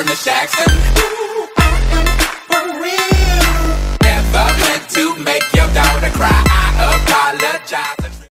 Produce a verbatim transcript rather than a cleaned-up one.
Ernest Jackson. Ooh, I am for real. Never meant to make your daughter cry. I apologize.